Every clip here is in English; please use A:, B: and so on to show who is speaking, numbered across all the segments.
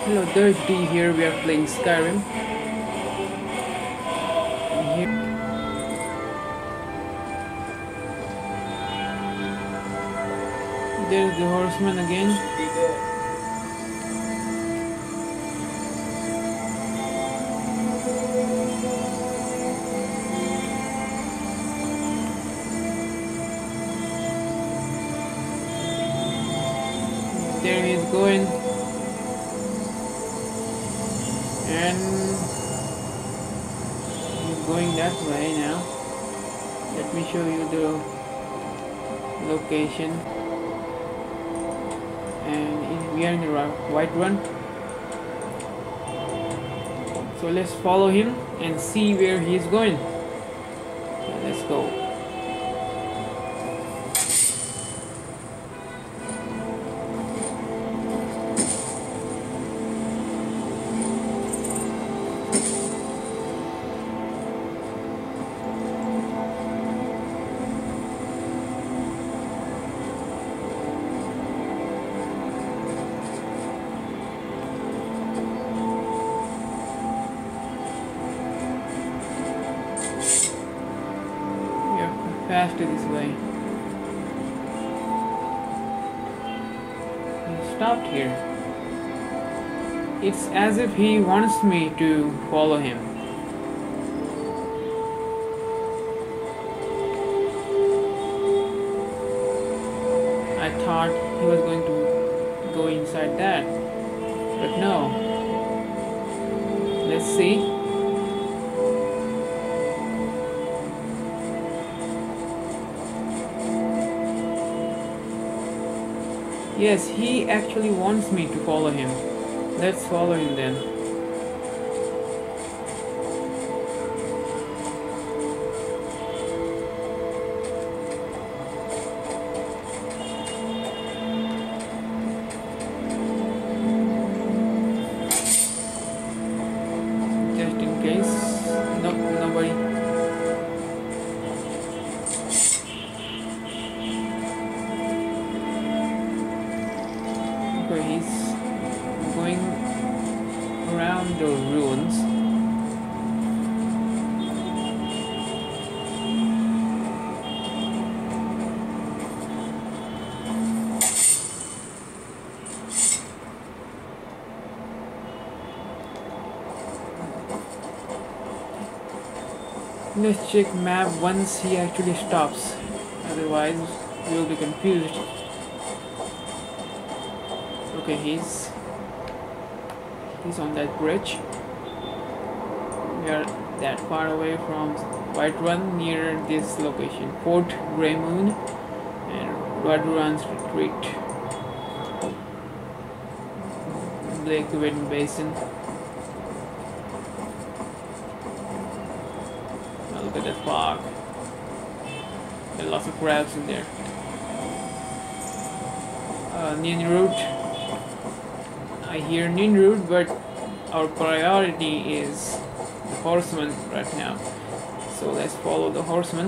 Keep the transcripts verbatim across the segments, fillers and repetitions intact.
A: Hello, there's D here. We are playing Skyrim. And here, there's the horseman again. There he is going. And he's going that way now. Let me show you the location. And we are in the Whiterun. So let's follow him and see where he is going. So let's go. Faster this way. He stopped here. It's as if he wants me to follow him. I thought he was going to go inside that, but no. Let's see. Yes, he actually wants me to follow him. Let's follow him then. Just in case. Nope, nobody. He's going around the ruins. Let's check map once he actually stops, otherwise we will be confused. Okay, he's he's on that bridge. We are that far away from Whiterun, near this location, Fort Greymoon and Whiterun's retreat, Blakewen Basin. Now look at that fog. There are lots of crabs in there. Uh, Ninrud. I hear Ninrud, but our priority is the horseman right now. So let's follow the horseman.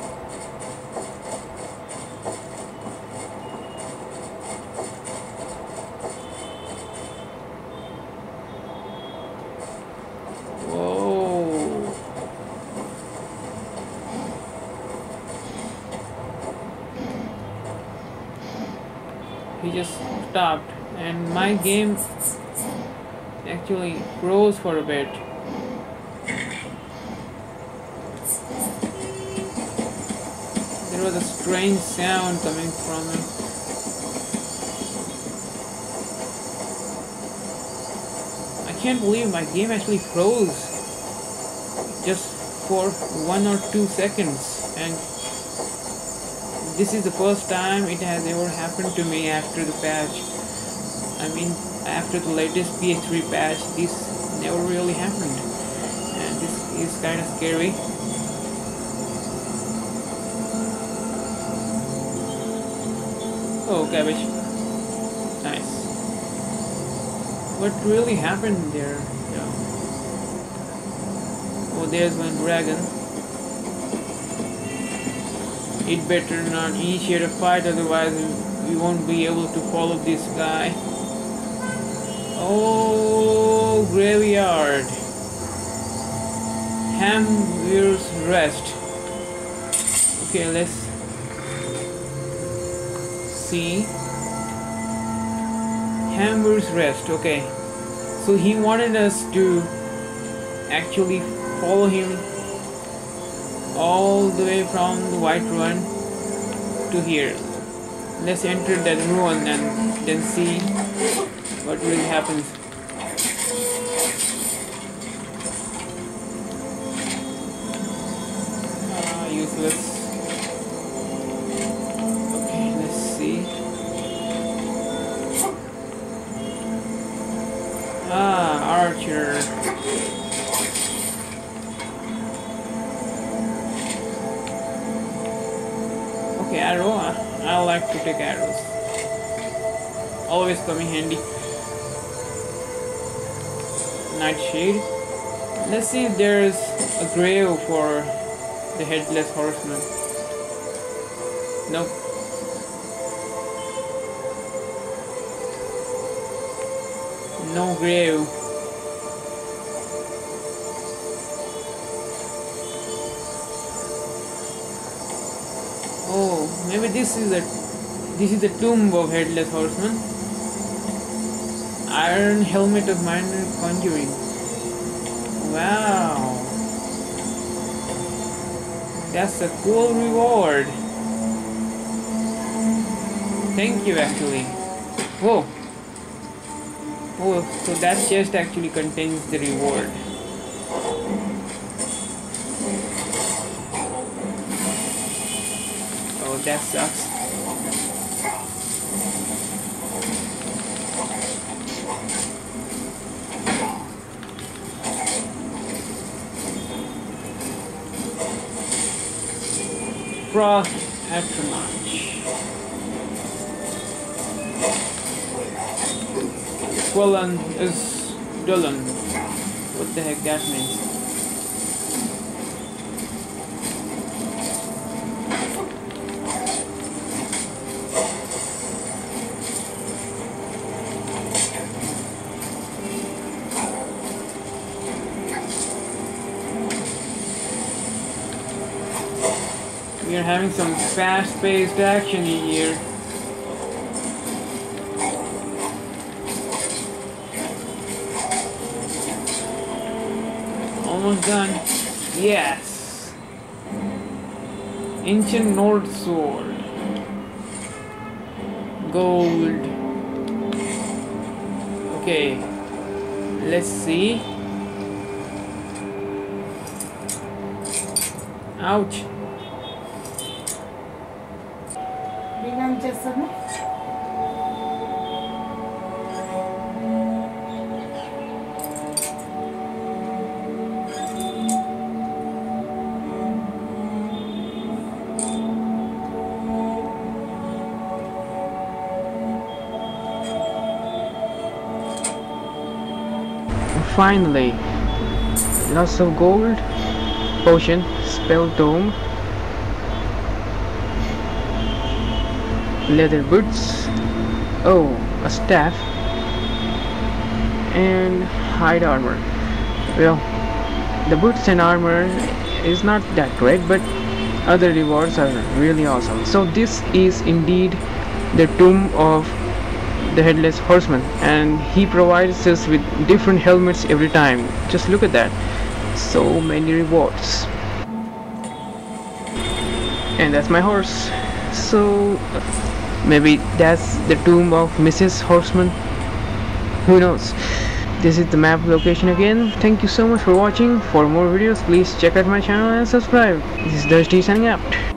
A: Whoa. He just stopped. And my game actually froze for a bit. There was a strange sound coming from it. I can't believe my game actually froze just for one or two seconds, and this is the first time it has ever happened to me after the patch. I mean, after the latest P S three patch, this never really happened, and this is kind of scary. Oh, cabbage. Nice. What really happened there? Yeah. Oh, there's one dragon. It better not initiate a fight, otherwise we won't be able to follow this guy. Oh, graveyard. Hamvir's Rest. Okay, let's see. Hamvir's Rest. Okay, so he wanted us to actually follow him all the way from the White Ruin to here. Let's enter that ruin and then see what really happens. Ah, useless. Okay, let's see. Ah, Archer. Okay, arrow. I like to take arrows. Always come in handy. Nightshade. Let's see if there's a grave for the Headless Horseman. Nope. No grave. Oh, maybe this is the this is the tomb of Headless Horseman. Iron helmet of minor conjuring. Wow, that's a cool reward. Thank you, actually. Whoa. Oh, so that chest actually contains the reward. Oh, that sucks. Frost Atronach. Quellan is Dullan. What the heck that means? We are having some fast-paced action here. Almost done. Yes. Ancient North Sword. Gold. Okay. Let's see. Ouch. Finally, lots of gold, potion, spell tome, leather boots, oh, a staff, and hide armor. Well, the boots and armor is not that great, but other rewards are really awesome. So this is indeed the tomb of the Headless Horseman, and he provides us with different helmets every time. Just look at that, so many rewards. And that's my horse. So maybe that's the tomb of Missus Horseman, who knows. This is the map location again. Thank you so much for watching. For more videos, please check out my channel and subscribe. This is Dusty signing out.